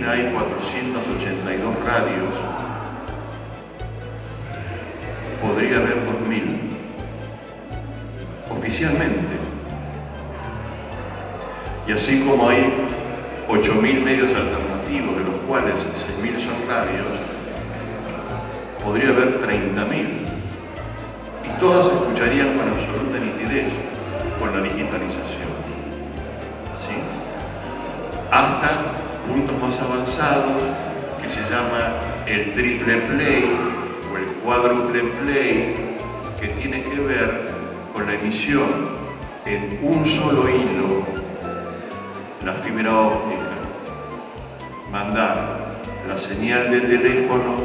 Argentina hay 482 radios, podría haber 2000, oficialmente. Y así como hay 8000 medios alternativos, de los cuales 6000 son radios, podría haber 30.000. Y todas se escucharían con absoluta nitidez con la digitalización. ¿Sí? Hasta puntos más avanzados que se llama el triple play o el cuádruple play, que tiene que ver con la emisión en un solo hilo, la fibra óptica, mandar la señal de teléfono,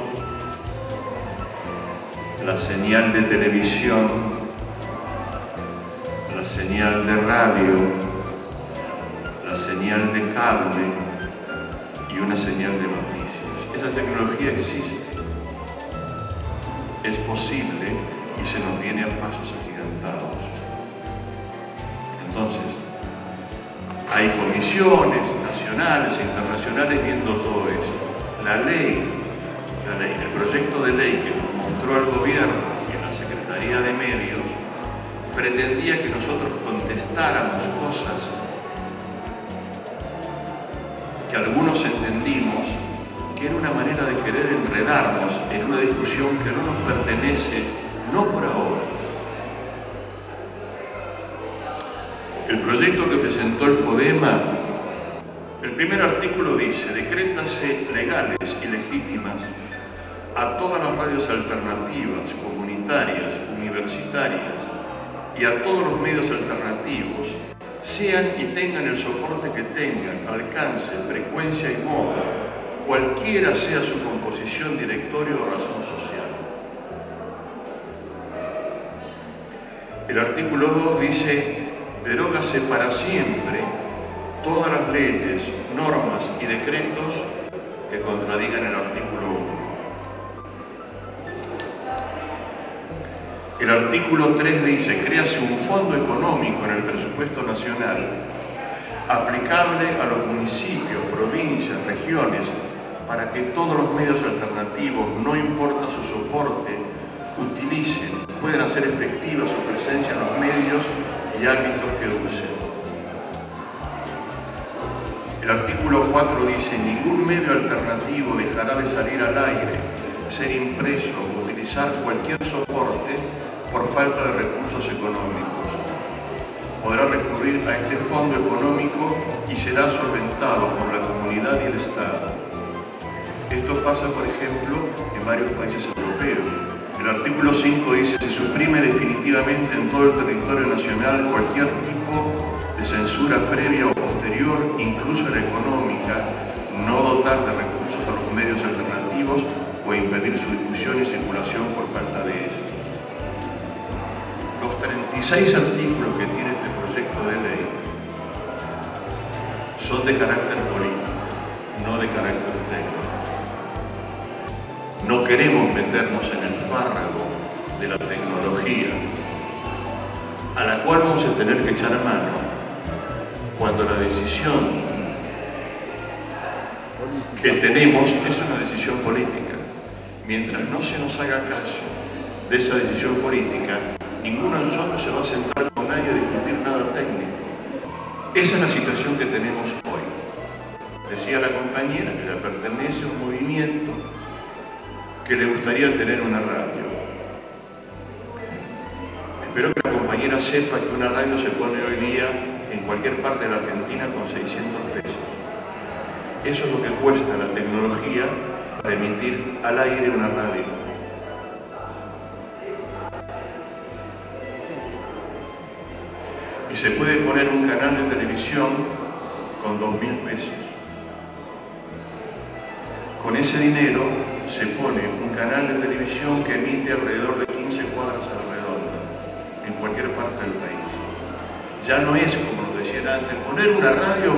la señal de televisión, la señal de radio, la señal de cable y una señal de noticias. Esa tecnología existe, es posible y se nos viene a pasos agigantados. Entonces, hay comisiones nacionales e internacionales viendo todo esto. La ley, el proyecto de ley que nos mostró el gobierno en la Secretaría de Medios, pretendía que nosotros contestáramos cosas que algunos entendimos que era una manera de querer enredarnos en una discusión que no nos pertenece, no por ahora. El proyecto que presentó el FODEMA, el primer artículo dice: decrétase legales y legítimas a todas las radios alternativas, comunitarias, universitarias y a todos los medios alternativos, sean y tengan el soporte que tengan, alcance, frecuencia y modo, cualquiera sea su composición, directorio o razón social. El artículo 2 dice: derógase para siempre todas las leyes, normas y decretos que contradigan el artículo 1. El artículo 3 dice: créase un fondo económico en el presupuesto nacional aplicable a los municipios, provincias, regiones, para que todos los medios alternativos, no importa su soporte, puedan hacer efectiva su presencia en los medios y ámbitos que usen. El artículo 4 dice: ningún medio alternativo dejará de salir al aire, ser impreso o utilizar cualquier soporte por falta de recursos económicos. Podrá recurrir a este fondo económico y será solventado por la comunidad y el Estado. Esto pasa, por ejemplo, en varios países europeos. El artículo 5 dice: se suprime definitivamente en todo el territorio nacional cualquier tipo de censura previa o posterior, incluso la económica, no dotar de recursos a los medios alternativos o impedir su difusión y circulación por falta de ellos. Los 36 artículos que tiene este proyecto de ley son de carácter político, no de carácter técnico. No queremos meternos en el fárrago de la tecnología, a la cual vamos a tener que echar mano cuando la decisión que tenemos es una decisión política. Mientras no se nos haga caso de esa decisión política, ninguno de nosotros se va a sentar con nadie a discutir nada técnico. Esa es la situación que tenemos hoy. Decía la compañera que le pertenece a un movimiento que le gustaría tener una radio. Espero que la compañera sepa que una radio se pone hoy día en cualquier parte de la Argentina con 600 pesos. Eso es lo que cuesta la tecnología para emitir al aire una radio. Y se puede poner un canal de televisión con 2.000 pesos. Con ese dinero se pone un canal de televisión que emite alrededor de 15 cuadras alrededor, en cualquier parte del país. Ya no es, como nos decían antes, poner una radio,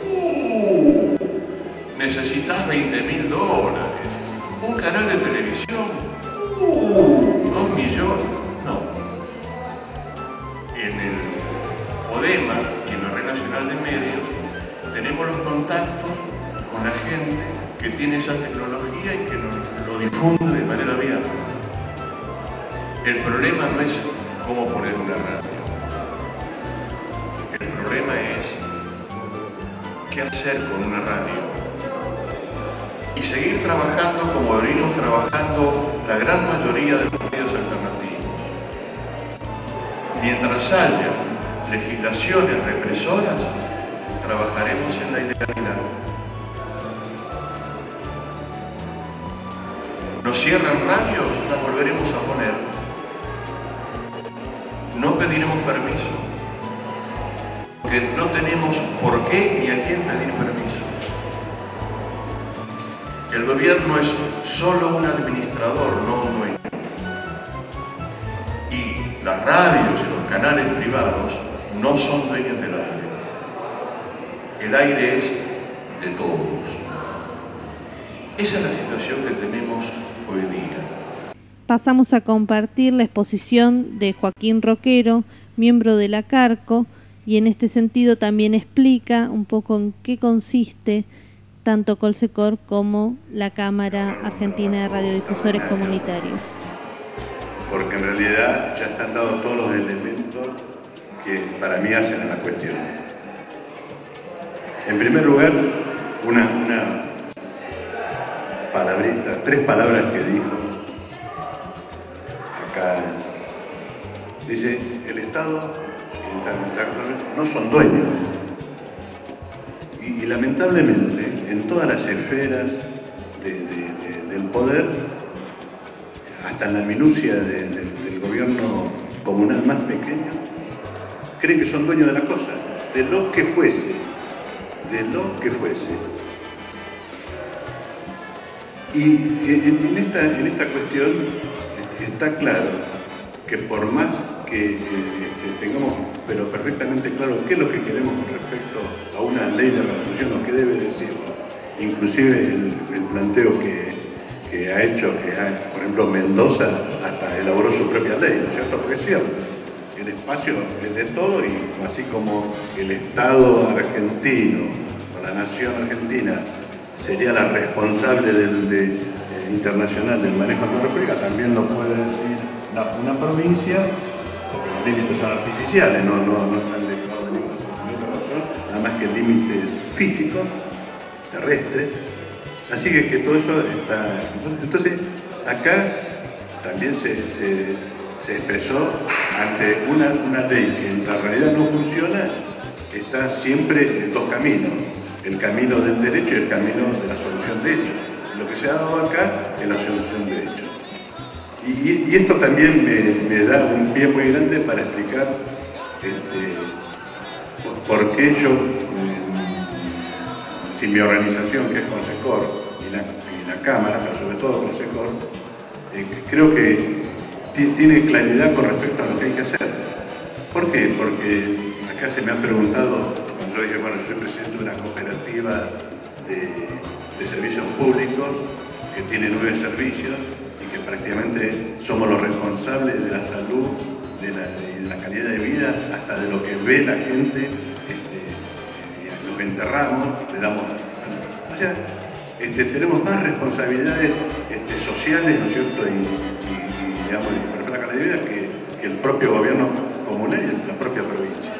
necesitas $20.000. Un canal de televisión, 2 millones. No. En el FODEMA y en la Red Nacional de Medios tenemos los contactos con una gente que tiene esa tecnología y que lo difunde de manera abierta. El problema no es cómo poner una radio. El problema es qué hacer con una radio. Y seguir trabajando como venimos trabajando la gran mayoría de los medios alternativos. Mientras haya legislaciones represoras, trabajaremos en la ilegalidad. Nos cierran radios, las volveremos a poner. No pediremos permiso, porque no tenemos por qué ni a quién pedir permiso. El gobierno es solo un administrador, no un dueño. Y las radios y los canales privados no son dueños del aire. El aire es de todos. Esa es la situación que tenemos hoy día. Pasamos a compartir la exposición de Joaquín Roquero, miembro de la Carco, y en este sentido también explica un poco en qué consiste tanto Colsecor como la Cámara Argentina de Radiodifusores Comunitarios. Porque en realidad ya están dados todos los elementos que para mí hacen a la cuestión. En primer lugar, una palabrita, 3 palabras que dijo acá. Dice, el Estado no son dueños. Y lamentablemente, en todas las esferas del poder, hasta en la minucia del gobierno comunal más pequeño, creen que son dueños de la cosa, de lo que fuese, Y en esta cuestión está claro que por más que tengamos pero perfectamente claro qué es lo que queremos con respecto a una ley de radiodifusión o qué debe decir, inclusive el planteo que ha hecho, por ejemplo, Mendoza hasta elaboró su propia ley, ¿no es cierto? Porque es cierto, el espacio es de todo y así como el Estado argentino o la nación argentina sería la responsable internacional del manejo de la República, también lo puede decir una provincia, porque los límites son artificiales, no están dejados de ninguna razón, nada más que límites físicos, terrestres. Así que todo eso está... Entonces, acá también se expresó ante una ley que en la realidad no funciona, está siempre en 2 caminos. El camino del derecho y el camino de la solución de hechos. Lo que se ha dado acá es la solución de hechos. Y esto también me da un pie muy grande para explicar por qué yo, sin mi organización, que es Colsecor, y la Cámara, pero sobre todo Colsecor, creo que tiene claridad con respecto a lo que hay que hacer. ¿Por qué? Porque acá se me ha preguntado... Yo dije, bueno, yo soy presidente de una cooperativa de servicios públicos que tiene 9 servicios y que prácticamente somos los responsables de la salud, de la calidad de vida, hasta de lo que ve la gente, los enterramos, le damos... O sea, tenemos más responsabilidades sociales, ¿no es cierto? Y digamos, por ejemplo, la calidad de vida que el propio gobierno comunal y la propia provincia.